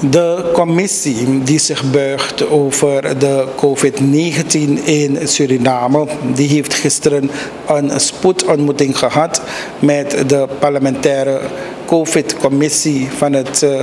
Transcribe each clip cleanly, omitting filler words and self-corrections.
De commissie die zich buigt over de COVID-19 in Suriname, die heeft gisteren een spoedontmoeting gehad met de parlementaire COVID-commissie van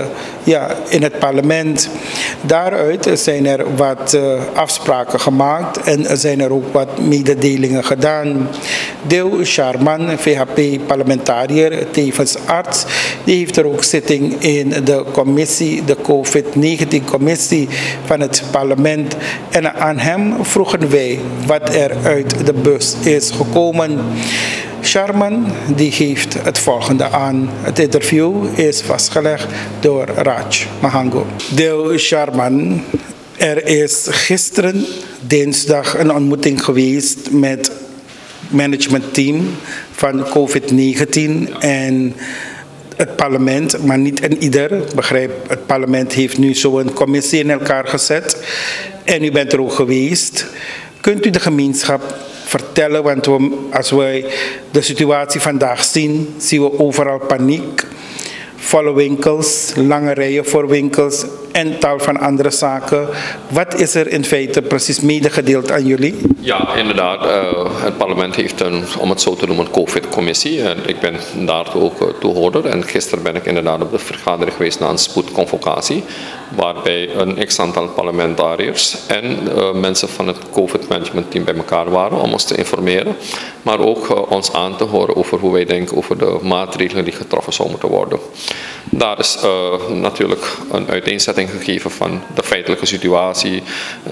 in het parlement. Daaruit zijn er wat afspraken gemaakt en zijn er ook wat mededelingen gedaan. Deo Sharman, VHP-parlementariër, tevens arts, die heeft er ook zitting in de commissie, de COVID-19-commissie van het parlement. En aan hem vroegen wij wat er uit de bus is gekomen. Sharman die geeft het volgende aan. Het interview is vastgelegd door Raj Mahango. Deo Sharman, er is gisteren dinsdag een ontmoeting geweest met managementteam van COVID-19 en het parlement, maar niet in ieder. Begrijp, het parlement heeft nu zo'n commissie in elkaar gezet en u bent er ook geweest. Kunt u de gemeenschap vertellen, want als wij de situatie vandaag zien, zien we overal paniek. Volle winkels, lange rijen voor winkels en tal van andere zaken. Wat is er in feite precies medegedeeld aan jullie? Ja, inderdaad. Het parlement heeft om het zo te noemen, een COVID-commissie. En ik ben daar ook toehoorder. En gisteren ben ik inderdaad op de vergadering geweest na een spoedconvocatie. Waarbij een x-aantal parlementariërs en mensen van het COVID-managementteam bij elkaar waren om ons te informeren. Maar ook ons aan te horen over hoe wij denken over de maatregelen die getroffen zouden moeten worden. Daar is natuurlijk een uiteenzetting gegeven van de feitelijke situatie,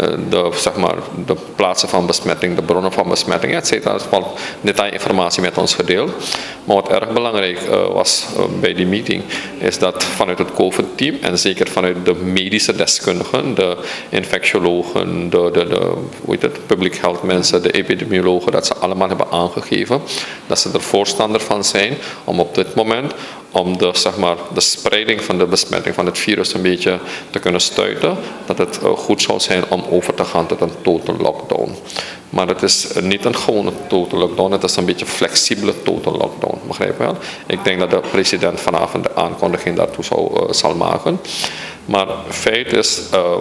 de plaatsen van besmetting, de bronnen van besmetting, etc. Er is wel detailinformatie met ons gedeeld. Maar wat erg belangrijk was bij die meeting, is dat vanuit het COVID-team en zeker vanuit de medische deskundigen, de infectiologen, de public health mensen, de epidemiologen, dat ze allemaal hebben aangegeven dat ze er voorstander van zijn om op dit moment de spreiding van de besmetting van het virus een beetje te kunnen stuiten, dat het goed zou zijn om over te gaan tot een total lockdown. Maar het is niet een gewone total lockdown, het is een beetje flexibele total lockdown, begrijp je wel? Ik denk dat de president vanavond de aankondiging daartoe zal maken. Maar feit is,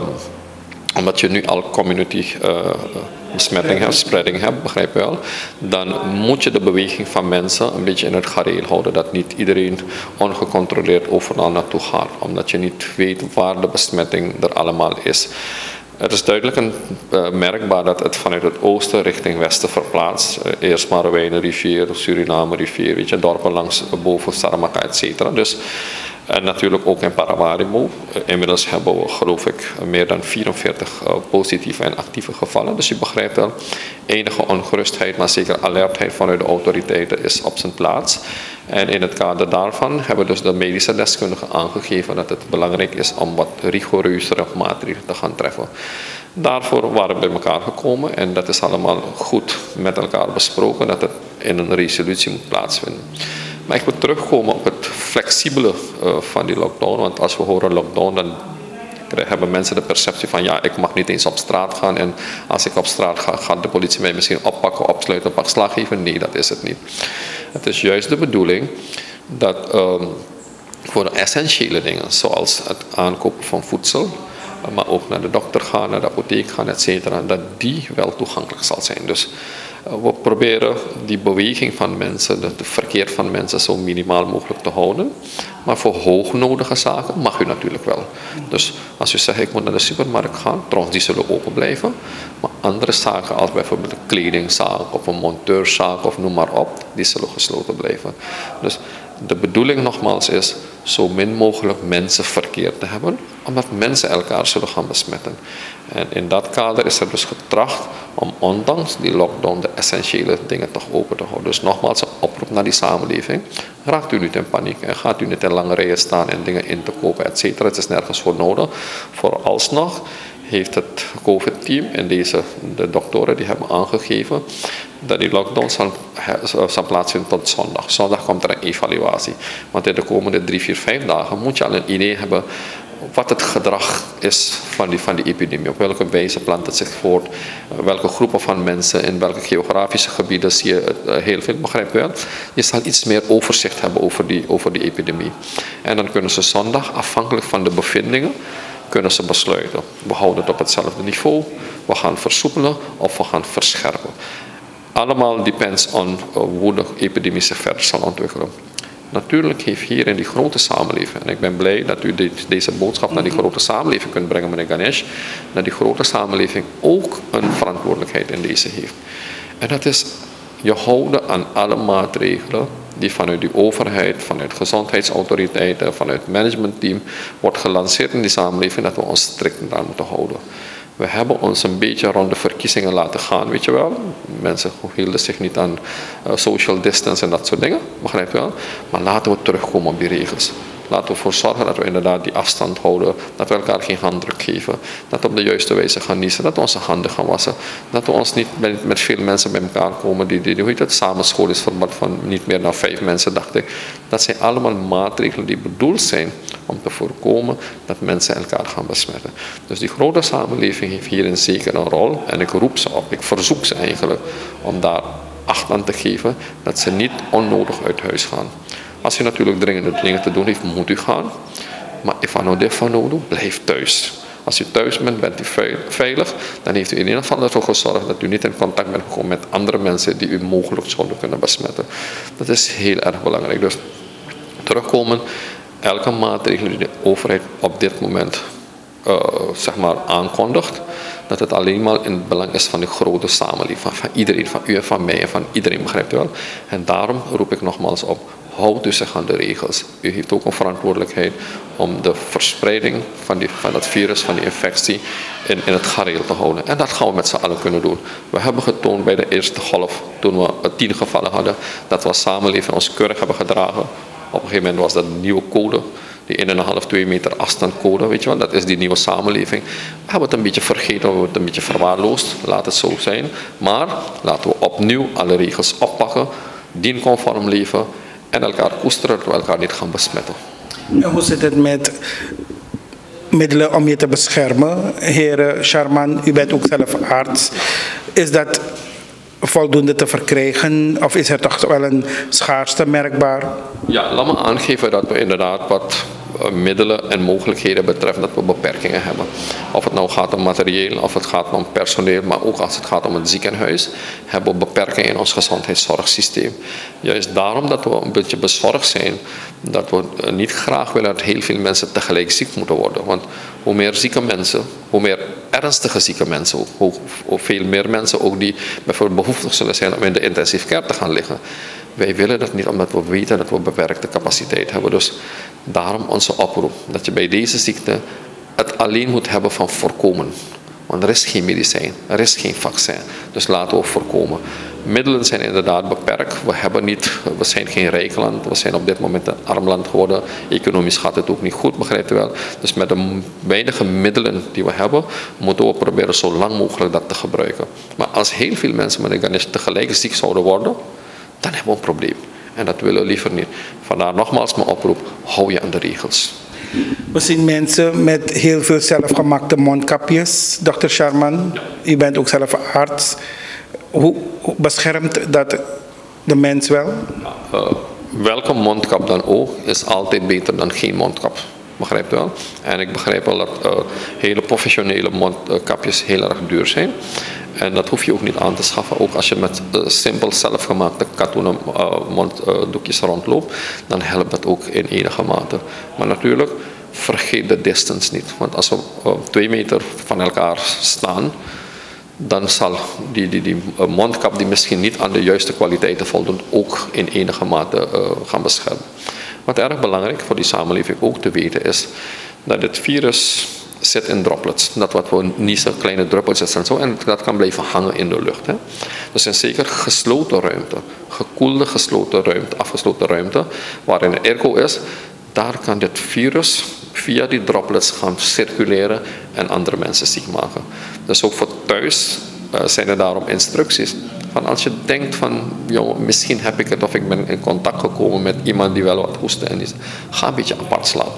omdat je nu al community besmetting hebt, spreading hebt, begrijp je wel, dan moet je de beweging van mensen een beetje in het gareel houden, dat niet iedereen ongecontroleerd overal naartoe gaat, omdat je niet weet waar de besmetting er allemaal is. Het is duidelijk merkbaar dat het vanuit het oosten richting westen verplaatst. Eerst Marowijnenrivier, Suriname rivier, weet je, dorpen langs boven Saramaka, etc. Dus, en natuurlijk ook in Paramaribo. Inmiddels hebben we, geloof ik, meer dan 44 positieve en actieve gevallen. Dus je begrijpt wel, enige ongerustheid, maar zeker alertheid vanuit de autoriteiten is op zijn plaats. En in het kader daarvan hebben dus de medische deskundigen aangegeven dat het belangrijk is om wat rigoureuzere maatregelen te gaan treffen. Daarvoor waren we bij elkaar gekomen en dat is allemaal goed met elkaar besproken, dat het in een resolutie moet plaatsvinden. Maar ik wil terugkomen op het flexibele van die lockdown, want als we horen lockdown, dan hebben mensen de perceptie van ja, ik mag niet eens op straat gaan en als ik op straat ga, gaat de politie mij misschien oppakken, opsluiten, pak slag geven. Nee, dat is het niet. Het is juist de bedoeling dat voor de essentiële dingen, zoals het aankopen van voedsel, maar ook naar de dokter gaan, naar de apotheek gaan, etc., dat die wel toegankelijk zal zijn. Dus we proberen die beweging van mensen, het verkeer van mensen zo minimaal mogelijk te houden. Maar voor hoognodige zaken mag u natuurlijk wel. Dus als u zegt, ik moet naar de supermarkt gaan, trouwens die zullen open blijven. Maar andere zaken als bijvoorbeeld een kledingzaak of een monteurszaak of noem maar op, die zullen gesloten blijven. Dus de bedoeling nogmaals is zo min mogelijk mensenverkeer te hebben, omdat mensen elkaar zullen gaan besmetten. En in dat kader is er dus getracht om ondanks die lockdown de essentiële dingen toch open te houden. Dus nogmaals een oproep naar die samenleving. Raakt u niet in paniek en gaat u niet in lange rijen staan en dingen in te kopen, et cetera. Het is nergens voor nodig. Vooralsnog heeft het COVID-team en de doktoren die hebben aangegeven dat die lockdown zal plaatsvinden tot zondag. Zondag komt er een evaluatie. Want in de komende 3, 4, 5 dagen moet je al een idee hebben wat het gedrag is van die epidemie. Op welke wijze plant het zich voort. Welke groepen van mensen, in welke geografische gebieden zie je heel veel, begrijp je wel. Je zal iets meer overzicht hebben over die epidemie. En dan kunnen ze zondag, afhankelijk van de bevindingen, kunnen ze besluiten. We houden het op hetzelfde niveau, we gaan versoepelen of we gaan verscherpen. Allemaal depends on hoe de epidemie zich verder zal ontwikkelen. Natuurlijk heeft hier in die grote samenleving, en ik ben blij dat u deze boodschap naar die grote samenleving kunt brengen, meneer Ganesh, dat die grote samenleving ook een verantwoordelijkheid in deze heeft. En dat is je houden aan alle maatregelen die vanuit de overheid, vanuit gezondheidsautoriteiten, vanuit het managementteam wordt gelanceerd in die samenleving, dat we ons strikt aan moeten houden. We hebben ons een beetje rond de verkiezingen laten gaan, weet je wel. Mensen hielden zich niet aan social distance en dat soort dingen, begrijp je wel. Maar laten we terugkomen op die regels. Laten we ervoor zorgen dat we inderdaad die afstand houden, dat we elkaar geen handdruk geven, dat we op de juiste wijze gaan niezen, dat we onze handen gaan wassen, dat we ons niet met veel mensen bij elkaar komen, hoe heet het, samenscholingsverbod van niet meer dan 5 mensen, dacht ik. Dat zijn allemaal maatregelen die bedoeld zijn om te voorkomen dat mensen elkaar gaan besmetten. Dus die grote samenleving heeft hierin zeker een rol en ik roep ze op, ik verzoek ze eigenlijk om daar acht aan te geven dat ze niet onnodig uit huis gaan. Als u natuurlijk dringende dingen te doen heeft, moet u gaan. Maar if nodig, blijf thuis. Als u thuis bent, bent u veilig. Dan heeft u in ieder geval ervoor gezorgd dat u niet in contact bent gekomen met andere mensen die u mogelijk zouden kunnen besmetten. Dat is heel erg belangrijk. Dus terugkomen, elke maatregel die de overheid op dit moment aankondigt, dat het alleen maar in het belang is van de grote samenleving, van iedereen, van u en van mij en van iedereen, begrijpt u wel? En daarom roep ik nogmaals op, houd u zich aan de regels. U heeft ook een verantwoordelijkheid om de verspreiding van dat virus, van die infectie, in het gareel te houden. En dat gaan we met z'n allen kunnen doen. We hebben getoond bij de eerste golf, toen we 10 gevallen hadden, dat we als samenleving ons keurig hebben gedragen. Op een gegeven moment was dat een nieuwe code. Die 1,5, 2 meter afstandcode, weet je wel, dat is die nieuwe samenleving. We hebben het een beetje vergeten, we hebben het een beetje verwaarloosd, laat het zo zijn. Maar laten we opnieuw alle regels oppakken, dienconform leven en elkaar koesteren, dat we elkaar niet gaan besmetten. En hoe zit het met middelen om je te beschermen? Heer Sharman, u bent ook zelf arts. Is dat voldoende te verkrijgen of is er toch wel een schaarste merkbaar? Ja, laat me aangeven dat we inderdaad wat middelen en mogelijkheden betreft dat we beperkingen hebben. Of het nou gaat om materieel, of het gaat om personeel, maar ook als het gaat om het ziekenhuis, hebben we beperkingen in ons gezondheidszorgsysteem. Juist daarom dat we een beetje bezorgd zijn, dat we niet graag willen dat heel veel mensen tegelijk ziek moeten worden. Want hoe meer zieke mensen, hoe meer ernstige zieke mensen, hoe veel meer mensen ook die bijvoorbeeld behoeftig zullen zijn om in de intensive care te gaan liggen. Wij willen dat niet omdat we weten dat we beperkte capaciteit hebben. Dus daarom onze oproep dat je bij deze ziekte het alleen moet hebben van voorkomen. Want er is geen medicijn, er is geen vaccin. Dus laten we voorkomen. Middelen zijn inderdaad beperkt. We zijn geen rijk land. We zijn op dit moment een arm land geworden. Economisch gaat het ook niet goed, begrijpt u wel. Dus met de weinige middelen die we hebben, moeten we proberen zo lang mogelijk dat te gebruiken. Maar als heel veel mensen met een Ganesh tegelijk ziek zouden worden, dan hebben we een probleem. En dat willen we liever niet. Vandaar nogmaals mijn oproep, hou je aan de regels. We zien mensen met heel veel zelfgemaakte mondkapjes. Dr. Sharman, u bent ook zelf arts. Hoe beschermt dat de mens wel? Welke mondkap dan ook is altijd beter dan geen mondkap. Begrijpt u wel? En ik begrijp wel dat hele professionele mondkapjes heel erg duur zijn. En dat hoef je ook niet aan te schaffen. Ook als je met simpel zelfgemaakte katoenen monddoekjes rondloopt, dan helpt dat ook in enige mate. Maar natuurlijk, vergeet de distance niet. Want als we 2 meter van elkaar staan, dan zal die mondkap die misschien niet aan de juiste kwaliteiten voldoet, ook in enige mate gaan beschermen. Wat erg belangrijk voor die samenleving ook te weten is, dat het virus zit in droplets. Dat wat we niezen, kleine druppeltjes en zo. En dat kan blijven hangen in de lucht. Hè. Dus in zeker gesloten ruimte, gekoelde gesloten ruimte, afgesloten ruimte, waarin een airco is, daar kan dit virus via die droplets gaan circuleren en andere mensen ziek maken. Dus ook voor thuis zijn er daarom instructies. Van als je denkt van, joh, misschien heb ik het of ik ben in contact gekomen met iemand die wel wat hoest en is, ga een beetje apart slapen.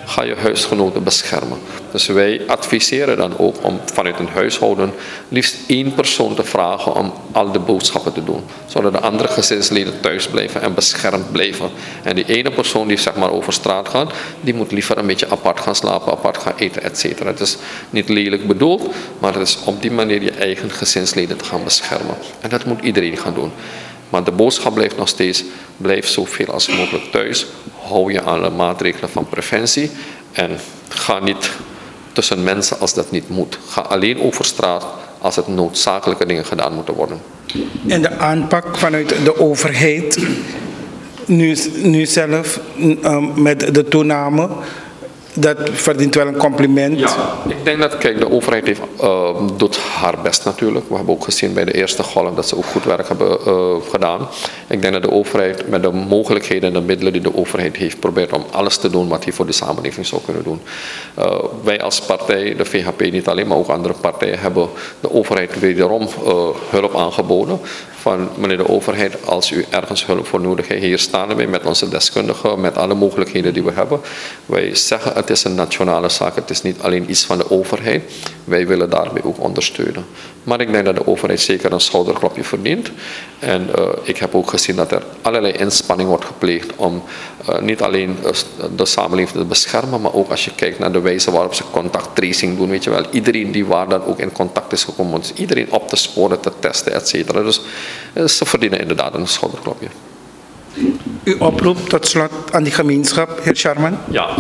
ga je huisgenoten beschermen. Dus wij adviseren dan ook om vanuit een huishouden liefst 1 persoon te vragen om al de boodschappen te doen. Zodat de andere gezinsleden thuis blijven en beschermd blijven. En die ene persoon die zeg maar over straat gaat, die moet liever een beetje apart gaan slapen, apart gaan eten, etc. Het is niet lelijk bedoeld, maar het is op die manier je eigen gezinsleden te gaan beschermen. En dat moet iedereen gaan doen. Maar de boodschap blijft nog steeds, blijf zoveel als mogelijk thuis. Hou je aan de maatregelen van preventie. En ga niet tussen mensen als dat niet moet. Ga alleen over straat als het noodzakelijke dingen gedaan moeten worden. En de aanpak vanuit de overheid, nu zelf met de toename, dat verdient wel een compliment. Ja, ik denk dat, kijk, de overheid doet haar best natuurlijk. We hebben ook gezien bij de eerste golf dat ze ook goed werk hebben gedaan. Ik denk dat de overheid met de mogelijkheden en de middelen die de overheid heeft, probeert om alles te doen wat hij voor de samenleving zou kunnen doen. Wij als partij, de VHP niet alleen, maar ook andere partijen, hebben de overheid wederom hulp aangeboden. Van meneer de overheid, als u ergens hulp voor nodig heeft, hier staan wij met onze deskundigen, met alle mogelijkheden die we hebben. Wij zeggen het is een nationale zaak, het is niet alleen iets van de overheid. Wij willen daarbij ook ondersteunen. Maar ik denk dat de overheid zeker een schouderklopje verdient. En ik heb ook gezien dat er allerlei inspanning wordt gepleegd om niet alleen de samenleving te beschermen, maar ook als je kijkt naar de wijze waarop ze contacttracing doen, weet je wel, iedereen die waar dan ook in contact is gekomen, dus iedereen op te sporen, te testen, et cetera. Dus ze verdienen inderdaad een schouderklopje. Uw oproep tot slot aan die gemeenschap, heer Sharman? Ja,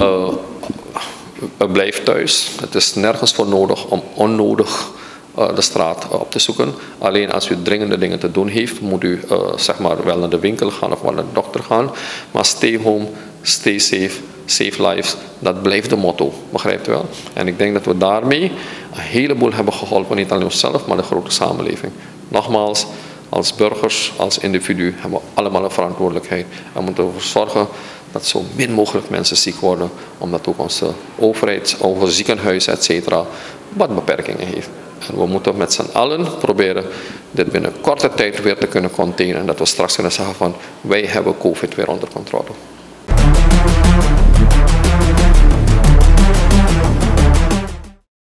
blijf thuis. Het is nergens voor nodig om onnodig de straat op te zoeken. Alleen als u dringende dingen te doen heeft, moet u zeg maar wel naar de winkel gaan of wel naar de dokter gaan. Maar stay home, stay safe, save lives, dat blijft de motto, begrijpt u wel? En ik denk dat we daarmee een heleboel hebben geholpen, niet alleen onszelf, maar de grote samenleving. Nogmaals, als burgers, als individu hebben we allemaal een verantwoordelijkheid. En moeten ervoor zorgen dat zo min mogelijk mensen ziek worden, omdat ook onze overheid, onze ziekenhuizen, etc. wat beperkingen heeft. En we moeten met z'n allen proberen dit binnen korte tijd weer te kunnen containen. En dat we straks kunnen zeggen van wij hebben COVID weer onder controle.